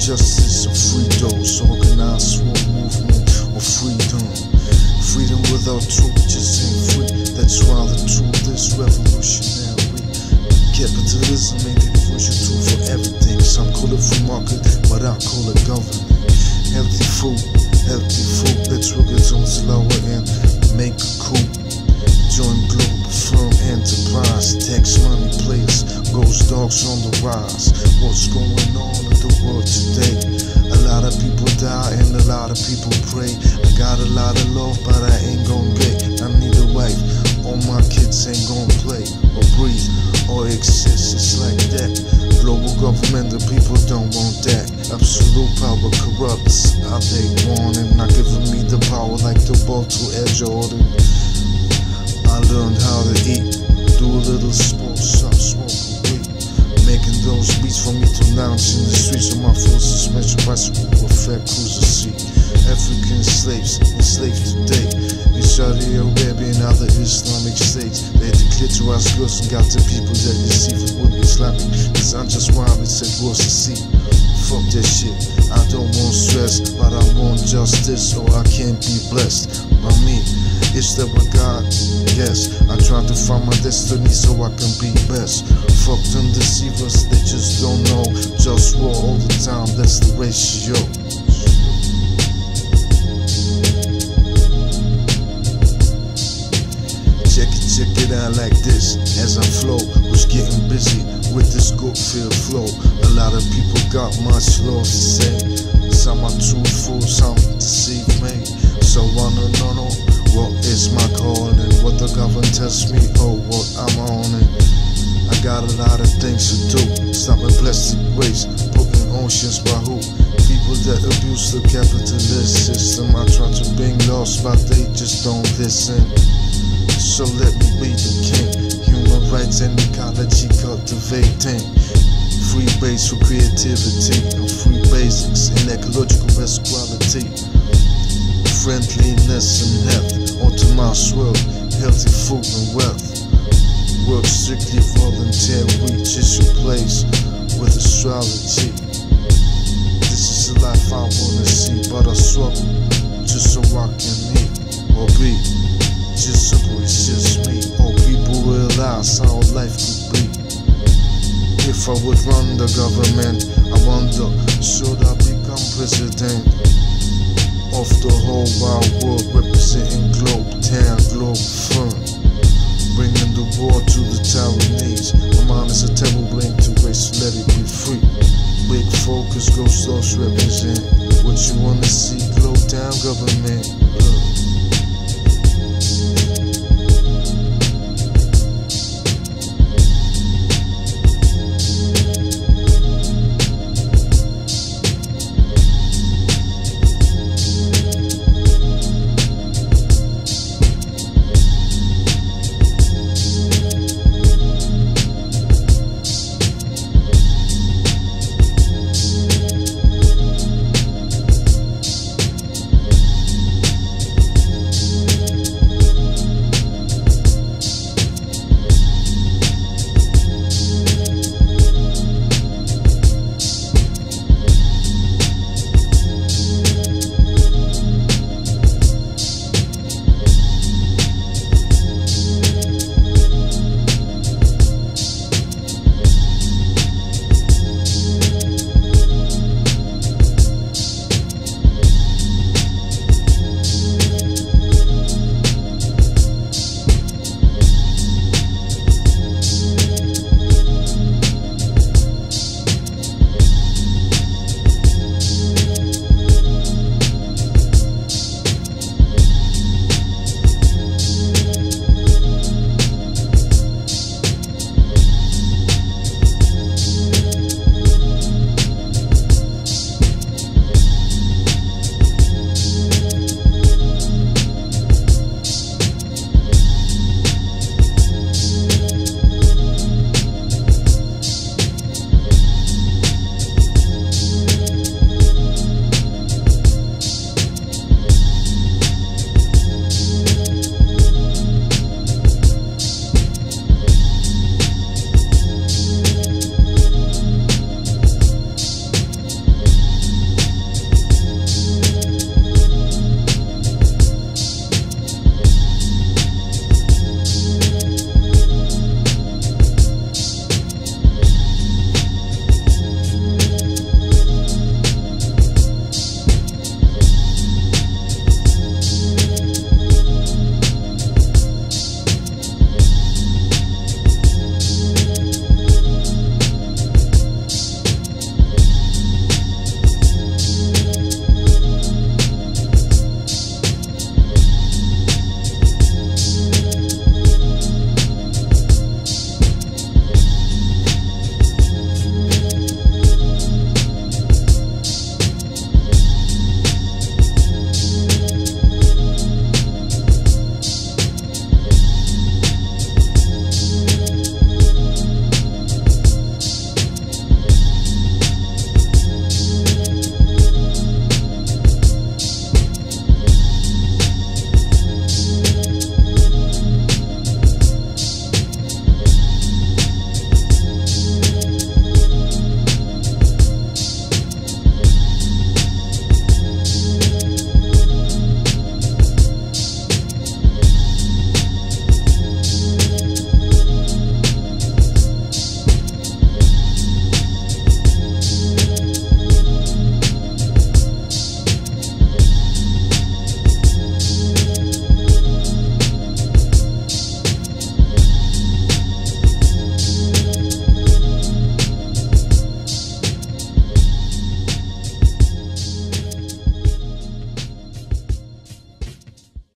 justice or free those, organized sword movement or freedom. Freedom without truth just ain't free. That's why the truth is revolutionary. Capitalism ain't the crucial tool for everything. Some call it free market, but I call it government. Healthy food, let's work its own slower and make a coup. Join global firm enterprise, tax money players, ghost dogs on the rise. What's going on in the world today? A lot of people die and a lot of people pray. I got a lot of love, but I ain't gon' pay. I need a wife, all my kids ain't gon' play or breathe or exist. It's like that. Global government, the people don't want that. Absolute power corrupts. How they want it, not giving me the power like the ball to Air Jordan. I learned how to eat, do a little sports, stop smoking weed, making those beats for me to lounge in the streets of my full suspension bicycle with fat cruiser seat. African slaves enslaved today in Saudi Arabia and other Islamic states. They declared to us girls and got the people that deceive with Islamic. Cause I'm just wild, it said what's the seat. Fuck that shit, I don't want stress, but I want justice or I can't be blessed by me. Is that what God? Yes, I try to find my destiny so I can be best. Fuck them deceivers, they just don't know. Just war all the time, that's the ratio. Check it out like this. As I flow, was getting busy with this good feel flow. A lot of people got much love to say. Some are truthful, some deceive me. So I don't know what is my calling, what the government tells me, oh what I'm on it. I got a lot of things to do, stopping plastic waste, putting oceans by who? People that abuse the capitalist system. I try to bring laws, but they just don't listen. So let me be the king. Human rights and ecology cultivating. Free base for creativity and free basics in ecological best quality. Friendliness and health, onto my swirl, healthy food and wealth. Work strictly voluntary, just your place with astrology. This is the life I wanna see, but I struggle just so I can eat or be. Just so it's just me, or people realize how life could be. If I would run the government, I wonder, should I become president of the whole wide world, representing globe, town, globe, firm, bringing the war to the Taiwanese. My mind is a terrible blink to waste, let it be free. Big focus, ghost dogs represent what you wanna see, globe, town, government.